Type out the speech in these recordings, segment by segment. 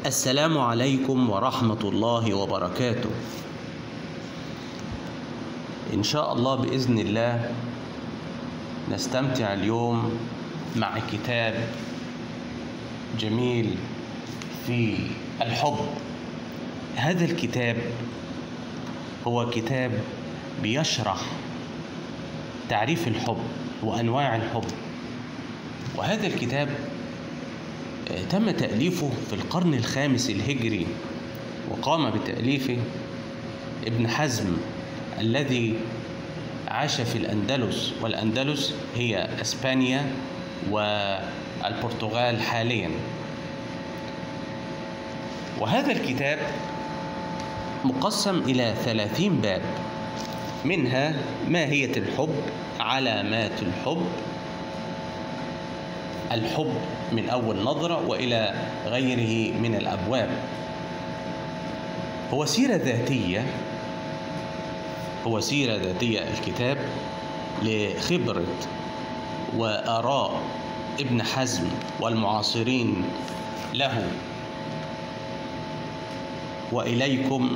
السلام عليكم ورحمة الله وبركاته. إن شاء الله بإذن الله نستمتع اليوم مع كتاب جميل في الحب. هذا الكتاب هو كتاب بيشرح تعريف الحب وأنواع الحب، وهذا الكتاب تم تأليفه في القرن الخامس الهجري، وقام بتأليفه ابن حزم الذي عاش في الأندلس، والأندلس هي إسبانيا والبرتغال حاليا. وهذا الكتاب مقسم إلى 30 باب، منها ماهية الحب، علامات الحب، الحب من أول نظرة وإلى غيره من الأبواب. هو سيرة ذاتية الكتاب لخبرة وآراء ابن حزم والمعاصرين له. وإليكم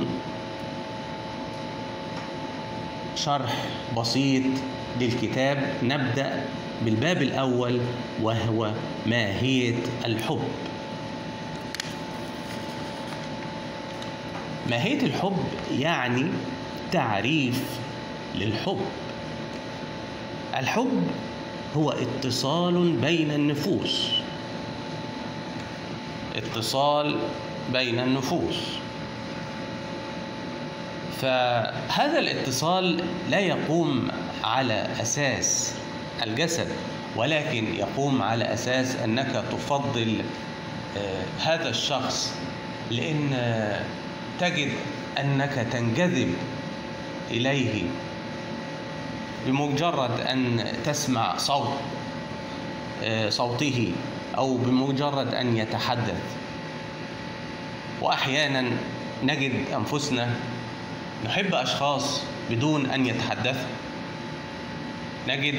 شرح بسيط للكتاب. نبدأ بالباب الأول وهو ماهية الحب. ماهية الحب يعني تعريف للحب. الحب هو اتصال بين النفوس، فهذا الاتصال لا يقوم على أساس الجسد، ولكن يقوم على أساس أنك تفضل هذا الشخص، لأن تجد أنك تنجذب إليه بمجرد أن تسمع صوته أو بمجرد أن يتحدث. وأحيانا نجد أنفسنا نحب أشخاص بدون أن يتحدثوا، نجد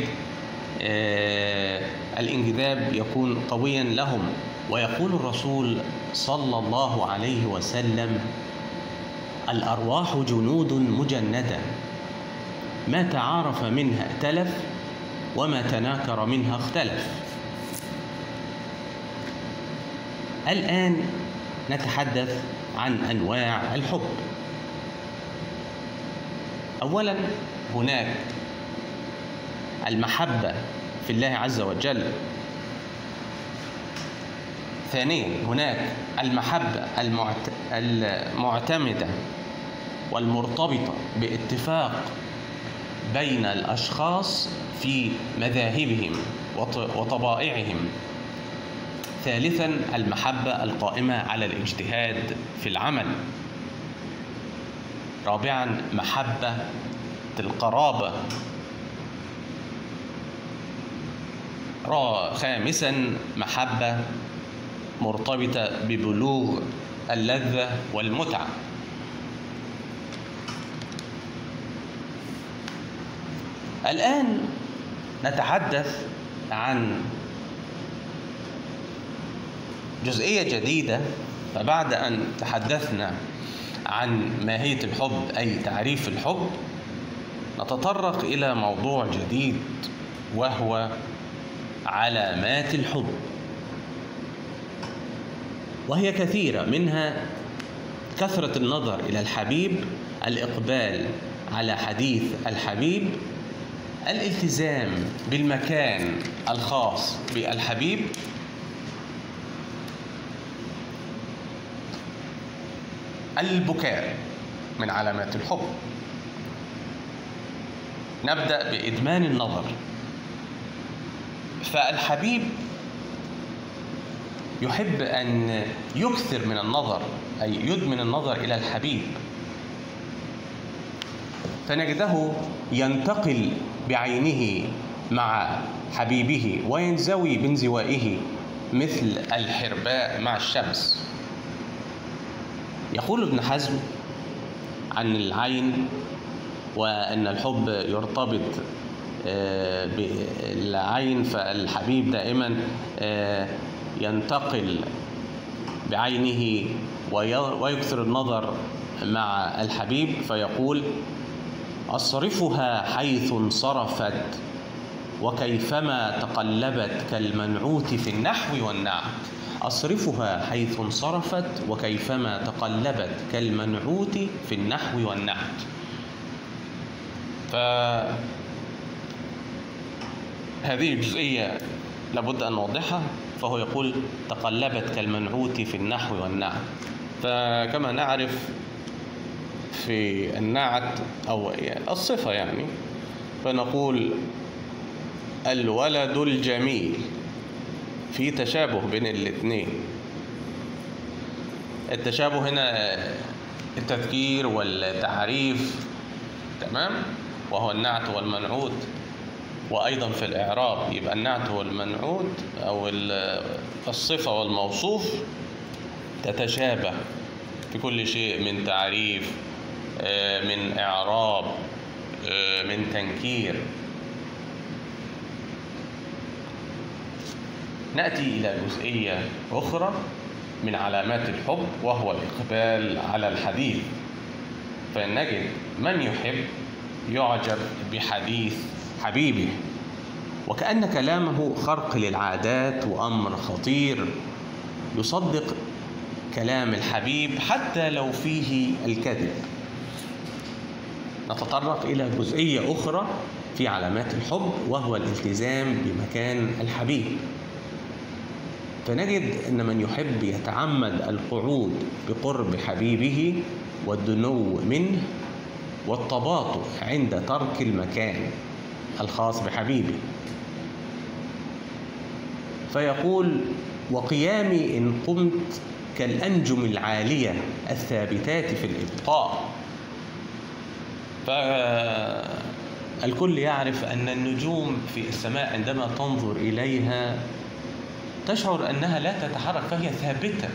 الانجذاب يكون قويا لهم. ويقول الرسول صلى الله عليه وسلم: الأرواح جنود مجندة، ما تعارف منها ائتلف وما تناكر منها اختلف. الآن نتحدث عن أنواع الحب. أولا هناك المحبة في الله عز وجل. ثانيا هناك المحبة المعتمدة والمرتبطة باتفاق بين الأشخاص في مذاهبهم وطبائعهم. ثالثا المحبة القائمة على الاجتهاد في العمل. رابعا محبة القرابة. خامسا محبة مرتبطة ببلوغ اللذة والمتعة. الآن نتحدث عن جزئية جديدة. فبعد أن تحدثنا عن ماهية الحب أي تعريف الحب، نتطرق إلى موضوع جديد وهو علامات الحب، وهي كثيرة، منها كثرة النظر إلى الحبيب، الإقبال على حديث الحبيب، الالتزام بالمكان الخاص بالحبيب، البكاء من علامات الحب. نبدأ بإدمان النظر. فالحبيب يحب أن يكثر من النظر، أي يدمن النظر إلى الحبيب، فنجده ينتقل بعينه مع حبيبه وينزوي بانزوائه مثل الحرباء مع الشمس. يقول ابن حزم عن العين وأن الحب يرتبط بالعين، فالحبيب دائما ينتقل بعينه ويكثر النظر مع الحبيب، فيقول: أصرفها حيث انصرفت وكيفما تقلبت كالمنعوت في النحو والنعت. أصرفها حيث انصرفت وكيفما تقلبت كالمنعوت في النحو والنعت. فهذه الجزئية لابد أن نوضحها. فهو يقول: تقلبت كالمنعوت في النحو والنعت. فكما نعرف في النعت أو الصفة يعني، فنقول: الولد الجميل. في تشابه بين الاثنين. التشابه هنا التذكير والتعريف، تمام، وهو النعت والمنعوت. وأيضا في الإعراب يبقى النعت والمنعوت أو الصفة والموصوف تتشابه في كل شيء، من تعريف، من إعراب، من تنكير. نأتي إلى جزئية أخرى من علامات الحب، وهو الإقبال على الحديث. فنجد من يحب يعجب بحديث حبيبه، وكأن كلامه خرق للعادات وأمر خطير، يصدق كلام الحبيب حتى لو فيه الكذب. نتطرق إلى جزئية أخرى في علامات الحب، وهو الالتزام بمكان الحبيب. فنجد أن من يحب يتعمد القعود بقرب حبيبه والدنو منه والتباطؤ عند ترك المكان الخاص بحبيبه. فيقول: وقيامي إن قمت كالأنجم العالية الثابتات في الإبقاء. فالكل يعرف أن النجوم في السماء عندما تنظر إليها تشعر أنها لا تتحرك، فهي ثابتة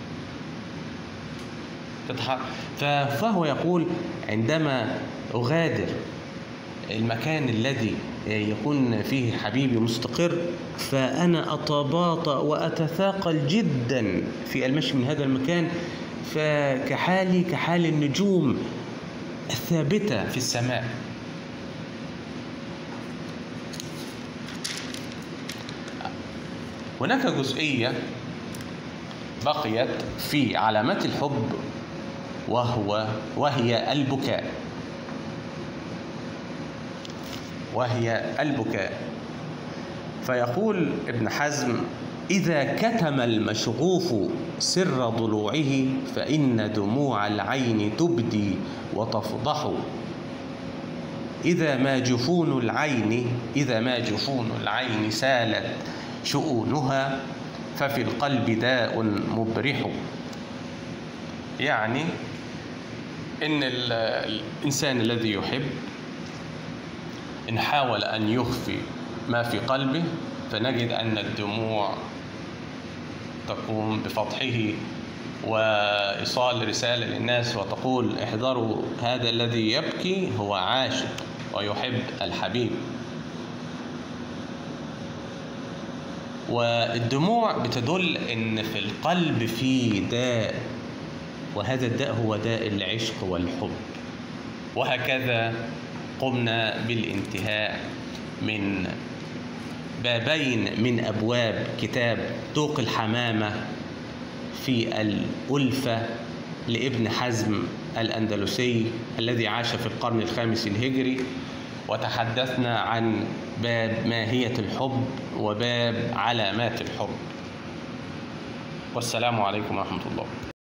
تتحرك. فهو يقول: عندما أغادر المكان الذي يكون فيه حبيبي مستقر، فأنا أتباطأ وأتثاقل جدا في المشي من هذا المكان، فكحالي كحال النجوم الثابتة في السماء. هناك جزئية بقيت في علامات الحب، وهي البكاء. فيقول ابن حزم: إذا كتم المشغوف سر ضلوعه فإن دموع العين تبدي وتفضح. إذا ما جفون العين سالت شؤونها ففي القلب داء مبرح. يعني إن الإنسان الذي يحب إن حاول أن يخفي ما في قلبه، فنجد أن الدموع تقوم بفضحه وإيصال رسالة للناس وتقول: احذروا، هذا الذي يبكي هو عاشق ويحب الحبيب. والدموع بتدل إن في القلب في داء، وهذا الداء هو داء العشق والحب. وهكذا قمنا بالانتهاء من بابين من أبواب كتاب طوق الحمامة في الألفة لابن حزم الأندلسي الذي عاش في القرن الخامس الهجري. وتحدثنا عن باب ماهية الحب وباب علامات الحب. والسلام عليكم ورحمة الله.